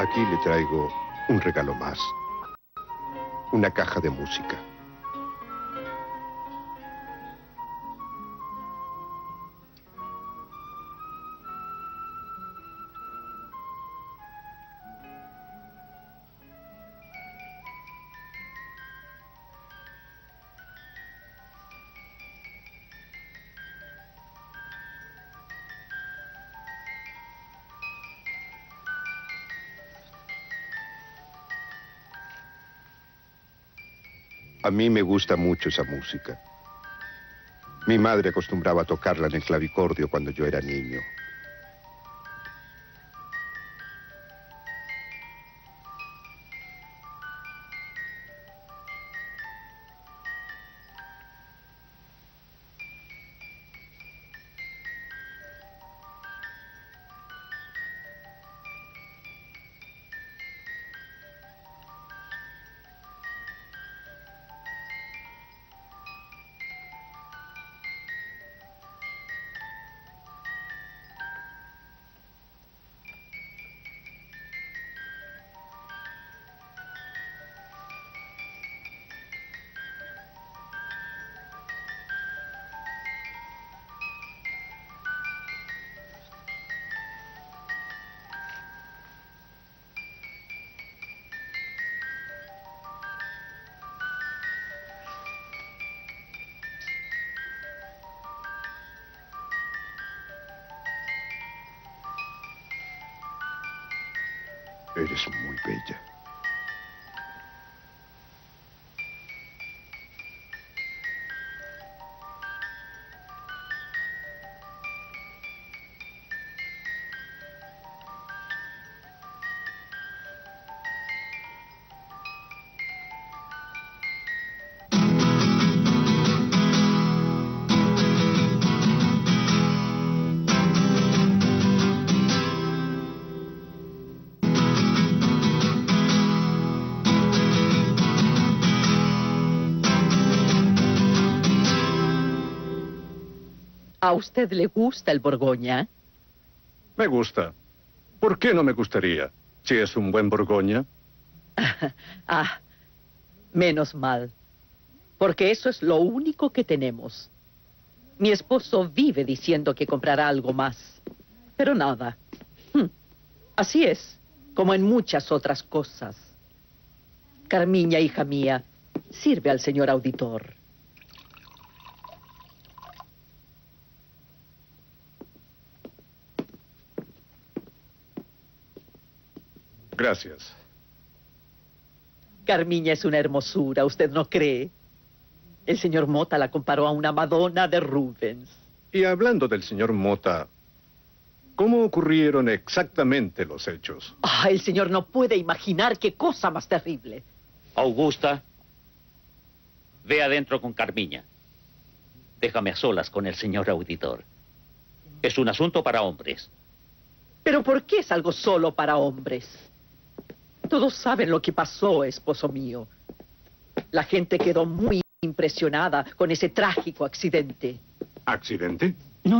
Aquí le traigo un regalo más. Una caja de música. A mí me gusta mucho esa música. Mi madre acostumbraba a tocarla en el clavicordio cuando yo era niño. Eres muy bella. ¿A usted le gusta el Borgoña? Me gusta. ¿Por qué no me gustaría? Si es un buen Borgoña. Ah, menos mal. Porque eso es lo único que tenemos. Mi esposo vive diciendo que comprará algo más. Pero nada. Así es, como en muchas otras cosas. Carmiña, hija mía, sirve al señor auditor. Gracias. Carmiña es una hermosura, ¿usted no cree? El señor Mota la comparó a una Madonna de Rubens. Y hablando del señor Mota, ¿cómo ocurrieron exactamente los hechos? Ah, el señor no puede imaginar qué cosa más terrible. Augusta, ve adentro con Carmiña. Déjame a solas con el señor auditor. Es un asunto para hombres. ¿Pero por qué es algo solo para hombres? Todos saben lo que pasó, esposo mío. La gente quedó muy impresionada con ese trágico accidente. ¿Accidente? No.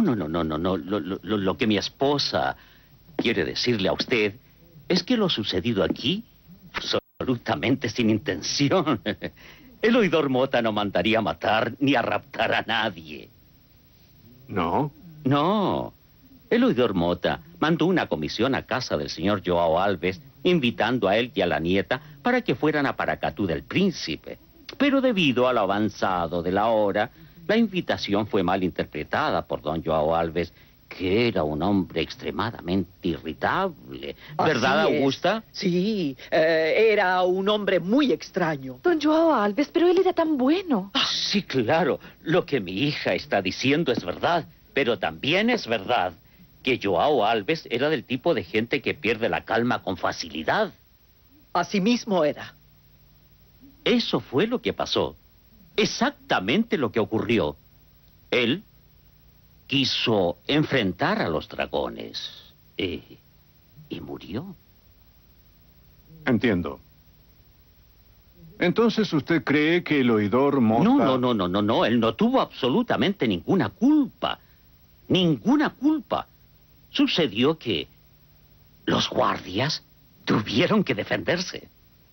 Lo que mi esposa quiere decirle a usted es que lo sucedido aquí, absolutamente sin intención. El oidor Mota no mandaría a matar ni a raptar a nadie. ¿No? No. El oidor Mota mandó una comisión a casa del señor Joao Alves, invitando a él y a la nieta para que fueran a Paracatú del Príncipe. Pero debido a lo avanzado de la hora, la invitación fue mal interpretada por don Joao Alves, que era un hombre extremadamente irritable. ¿Verdad, Augusta? Sí, era un hombre muy extraño. Don Joao Alves, pero él era tan bueno. Sí, claro. Lo que mi hija está diciendo es verdad, pero también es verdad que Joao Alves era del tipo de gente que pierde la calma con facilidad. Así mismo era. Eso fue lo que pasó. Exactamente lo que ocurrió. Él quiso enfrentar a los dragones y murió. Entiendo. Entonces, ¿usted cree que el oidor Mota... No. Él no tuvo absolutamente ninguna culpa. Ninguna culpa. Sucedió que los guardias Tuvieron que defenderse.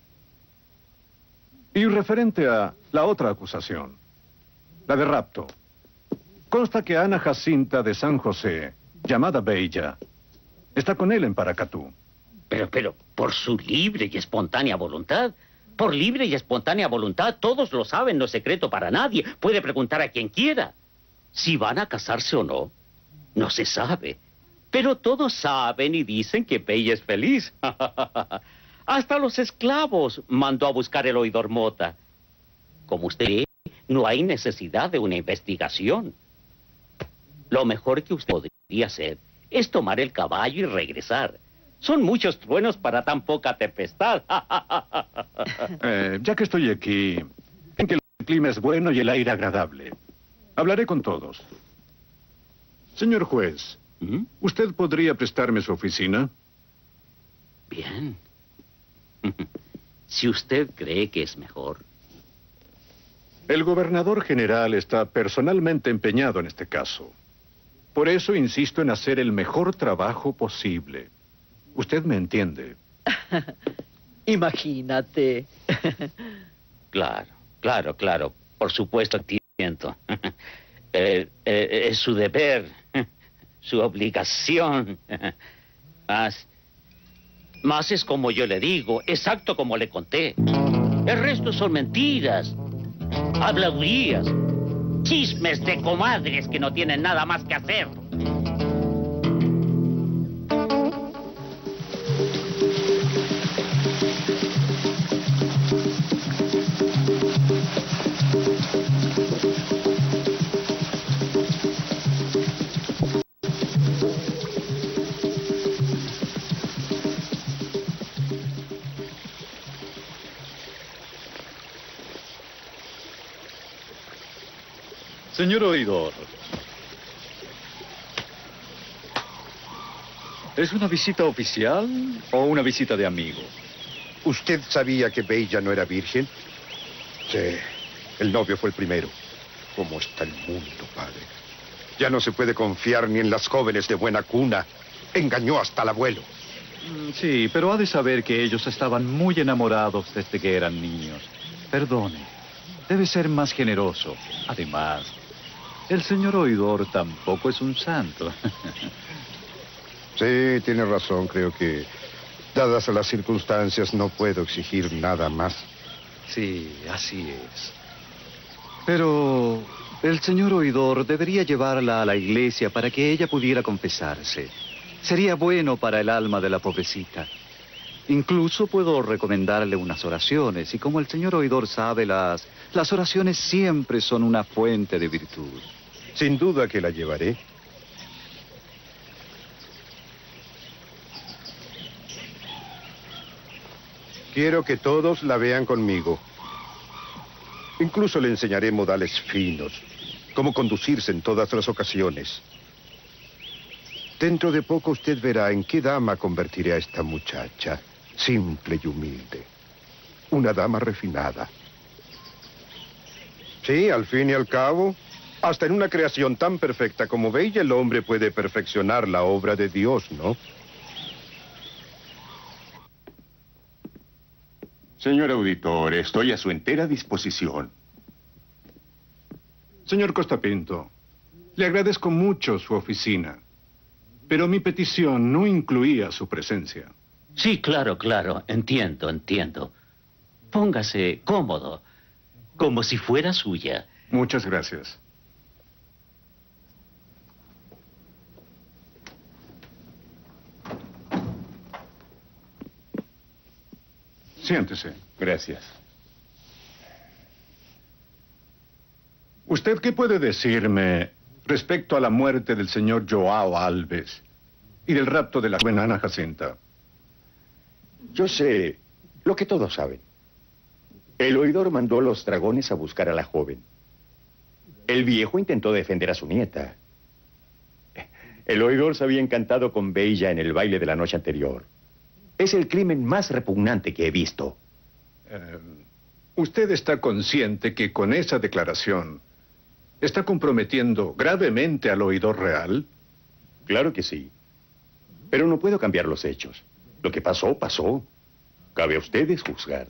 Y referente a la otra acusación, la de rapto, consta que Ana Jacinta de San José, llamada Bella, está con él en Paracatú. Pero, por su libre y espontánea voluntad. Por libre y espontánea voluntad, todos lo saben, no es secreto para nadie. Puede preguntar a quien quiera. Si van a casarse o no, no se sabe. Pero todos saben y dicen que Bella es feliz. Hasta los esclavos mandó a buscar el oidor Mota. Como usted ve, no hay necesidad de una investigación. Lo mejor que usted podría hacer es tomar el caballo y regresar. Son muchos truenos para tan poca tempestad. Ya que estoy aquí, en que el clima es bueno y el aire agradable, hablaré con todos. Señor juez, ¿usted podría prestarme su oficina? Bien. Si usted cree que es mejor. El gobernador general está personalmente empeñado en este caso. Por eso insisto en hacer el mejor trabajo posible. Usted me entiende. Imagínate. Claro. Por supuesto, entiendo. Es su deber, su obligación. Más es como yo le digo, exacto como le conté. El resto son mentiras, habladurías, chismes de comadres que no tienen nada más que hacer. Señor oidor, ¿es una visita oficial o una visita de amigo? ¿Usted sabía que Bella no era virgen? Sí, el novio fue el primero. ¿Cómo está el mundo, padre? Ya no se puede confiar ni en las jóvenes de buena cuna. Engañó hasta al abuelo. Sí, pero ha de saber que ellos estaban muy enamorados desde que eran niños. Perdone, debe ser más generoso. Además, el señor oidor tampoco es un santo. Sí, tiene razón. Creo que, dadas las circunstancias, no puedo exigir nada más. Sí, así es. Pero el señor oidor debería llevarla a la iglesia para que ella pudiera confesarse. Sería bueno para el alma de la pobrecita. Incluso puedo recomendarle unas oraciones. Y como el señor oidor sabe, las oraciones siempre son una fuente de virtud. Sin duda que la llevaré. Quiero que todos la vean conmigo. Incluso le enseñaré modales finos, cómo conducirse en todas las ocasiones. Dentro de poco usted verá en qué dama convertiré a esta muchacha, simple y humilde. Una dama refinada. Sí, al fin y al cabo, hasta en una creación tan perfecta como Bella, el hombre puede perfeccionar la obra de Dios, ¿no? Señor auditor, estoy a su entera disposición. Señor Costapinto, le agradezco mucho su oficina, pero mi petición no incluía su presencia. Sí, claro, entiendo. Póngase cómodo, como si fuera suya. Muchas gracias. Siéntese. Gracias. ¿Usted qué puede decirme respecto a la muerte del señor Joao Alves y del rapto de la joven Ana Jacinta? Yo sé lo que todos saben. El oidor mandó a los dragones a buscar a la joven. El viejo intentó defender a su nieta. El oidor se había encantado con Bella en el baile de la noche anterior. Es el crimen más repugnante que he visto. ¿Usted está consciente que con esa declaración está comprometiendo gravemente al oidor real? Claro que sí. Pero no puedo cambiar los hechos. Lo que pasó, pasó. Cabe a ustedes juzgar.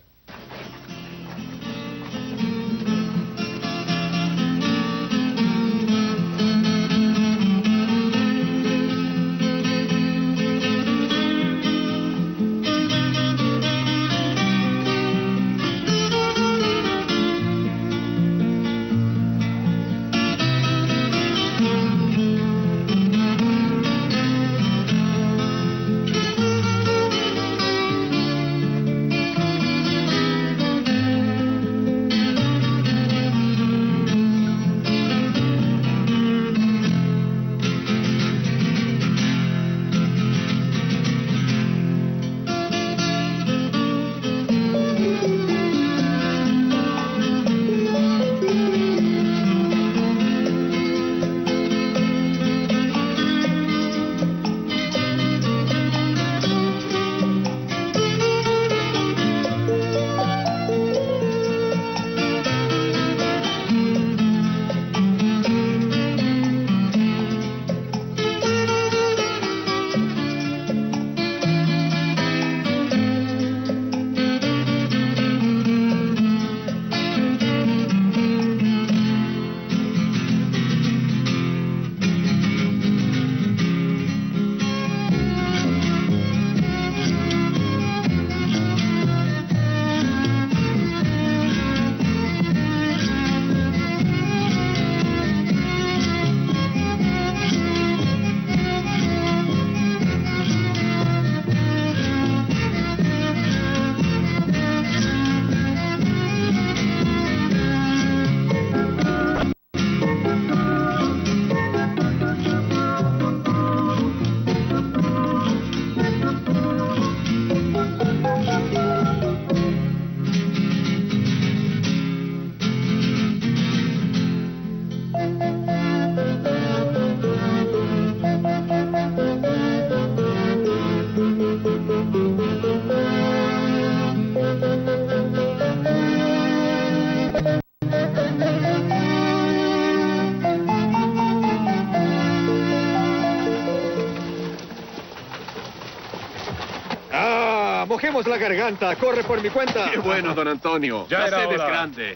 Mojemos la garganta. Corre por mi cuenta. Qué bueno, don Antonio. Ya la era sed es hora. grande.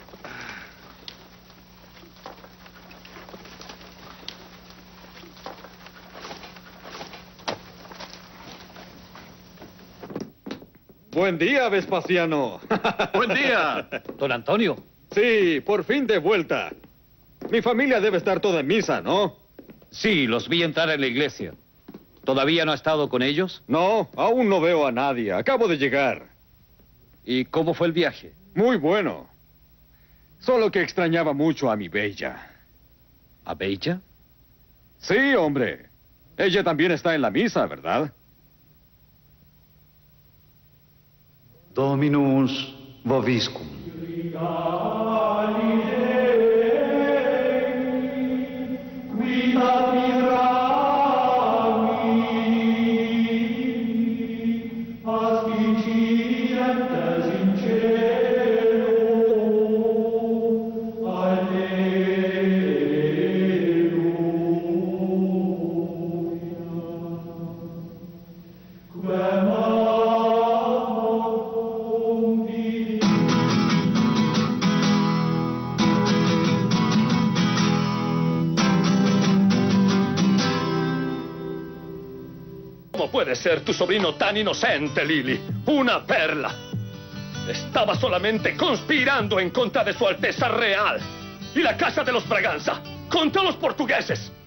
Buen día, Vespasiano. Buen día. Don Antonio. Sí, por fin de vuelta. Mi familia debe estar toda en misa, ¿no? Sí, los vi entrar en la iglesia. ¿Todavía no ha estado con ellos? No, aún no veo a nadie. Acabo de llegar. ¿Y cómo fue el viaje? Muy bueno. Solo que extrañaba mucho a mi Bella. ¿A Bella? Sí, hombre. Ella también está en la misa, ¿verdad? Dominus vobiscum. ¿Cómo puede ser tu sobrino tan inocente, Lily? Una perla. Estaba solamente conspirando en contra de su Alteza Real y la Casa de los Braganza, contra los portugueses.